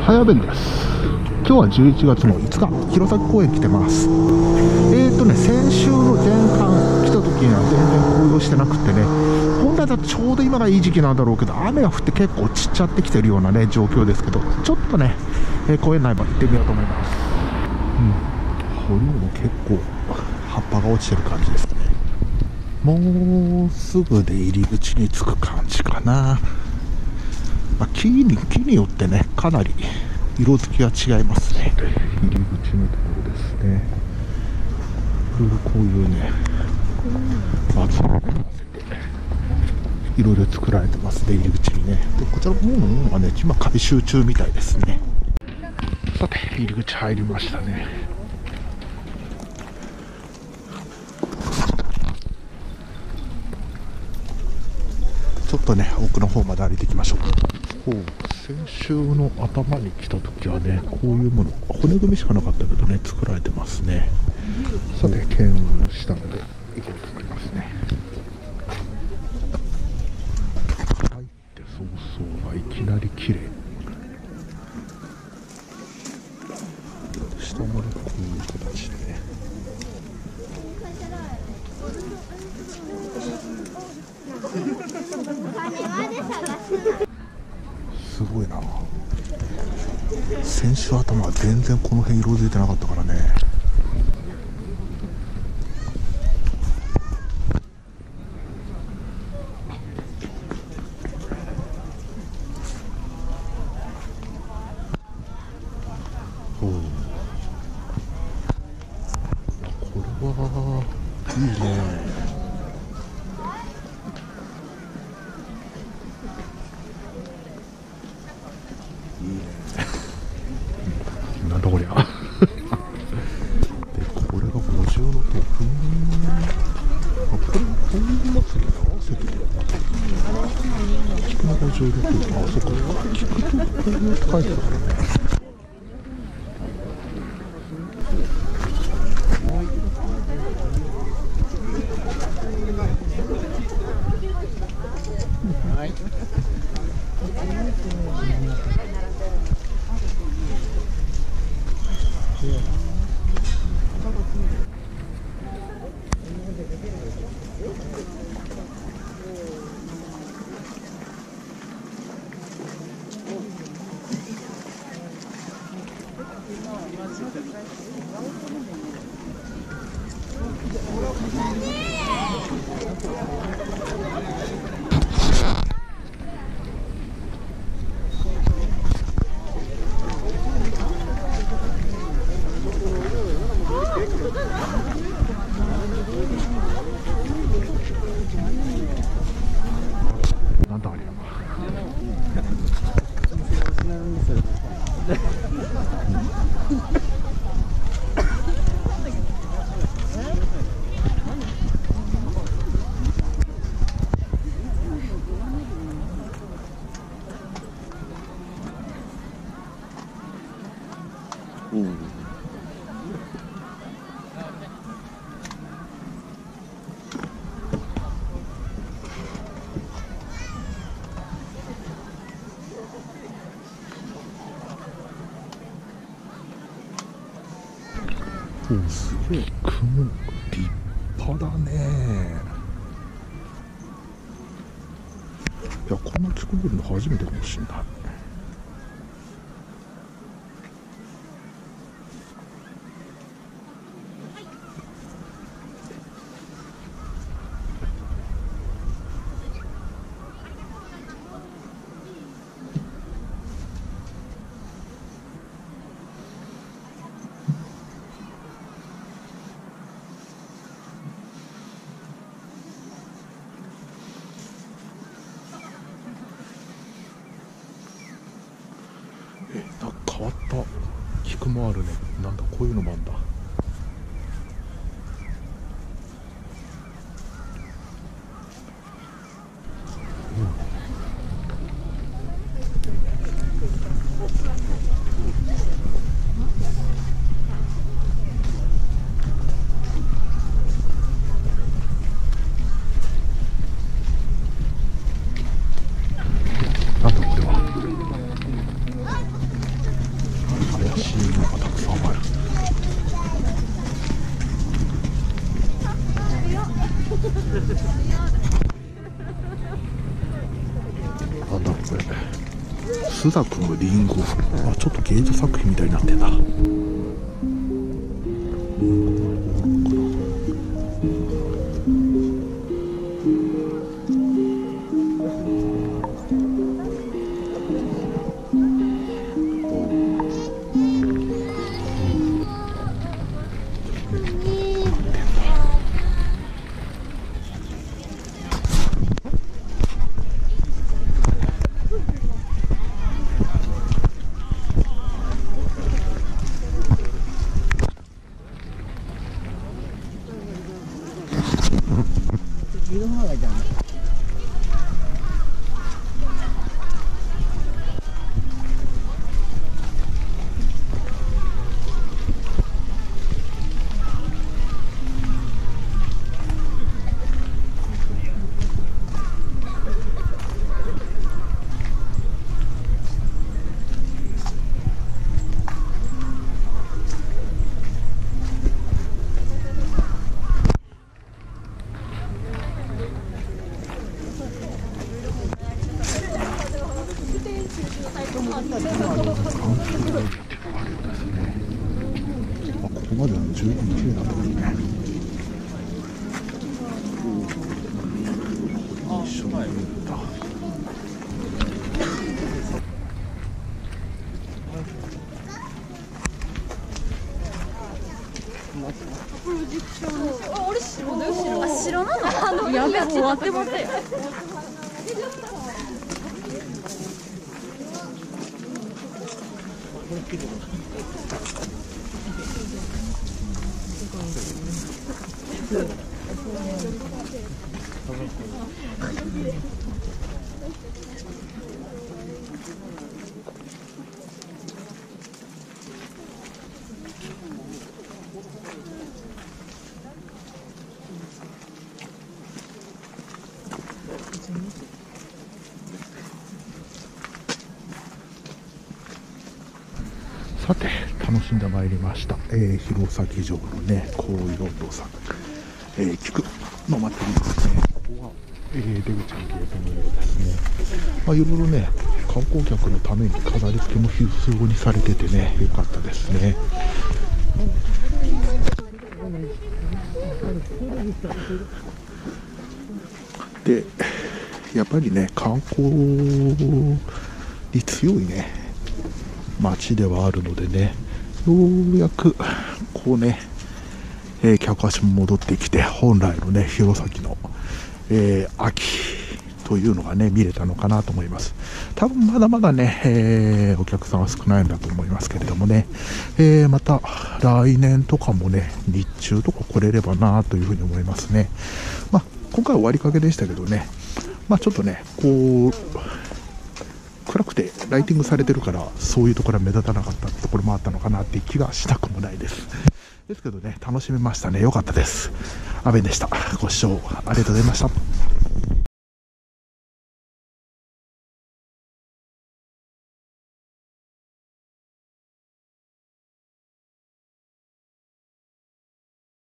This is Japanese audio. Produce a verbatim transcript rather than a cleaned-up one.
早弁です。今日はじゅういちがつのいつか、弘前公園来てます。えーとね、先週の前半来た時には全然紅葉してなくてね、本来だとちょうど今がいい時期なんだろうけど、雨が降って結構散っちゃってきてるようなね、状況ですけど、ちょっとね、えー、公園内まで行ってみようと思います。うん、堀にも結構葉っぱが落ちてる感じですね。もうすぐで入り口に着く感じかな。まあ、木に木によってね、かなり色づきが違いますね。入り口のところですね。いろいろこういうね、松を合わせていろいろ作られてますね、入り口にね。でこちらの方のものがね、今改修中みたいですね。さて、入り口入りましたね。ちょっとね、奥の方まで歩いていきましょう。先週の頭に来た時はね、こういうもの、骨組みしかなかったけどね、作られてますね。さて、見学したので行こうと思いますね。入って早々がいきなり綺麗。下もね、こういう形でね。すごいな。先週頭は全然この辺色づいてなかったからね。おお、これはいいね。いいね。なんだこりゃ。で、これが五重の手。ふーん。あ、これ本祭りに合わせてる。菊の五重の手。あ、そっか。菊と紅葉って書いてあるからね。はい。なんだあれや。うん。お、すごい雲、立派だね。いや、こんな菊見るの初めてかもしれない。え、なんか変わった菊もあるね。なんだ、こういうのもあるんだ。なんだこれは。 スザクのリンゴ。あ、ちょっと芸術作品みたいになってんだ。ここまでは十分綺麗なんだけどね。一緒にいるんだ。 あ、白なの？やべえ、終わってますよ。 さて、楽しんでまいりました、えー、弘前城のね、紅葉とさ、えー、菊の祭りですね。ここは、えー、出口のゲートのようですね。まあ、いろいろね、観光客のために飾り付けも必要にされててね、よかったですね。で、やっぱりね、観光に強いね、街ではあるのでね、ようやくこうね、えー、客足も戻ってきて、本来のね、弘前の、えー、秋というのがね、見れたのかなと思います。多分まだまだね、えー、お客さんは少ないんだと思いますけれどもね、えー、また来年とかもね、日中とか来れればなというふうに思いますね。まあ、今回は終わりかけでしたけどね、まあ、ちょっとね、こう、暗くてライティングされてるから、そういうところは目立たなかったところもあったのかなっていう気がしなくもないです。ですけどね、楽しめましたね。よかったです。阿部でした。ご視聴ありがとうございました。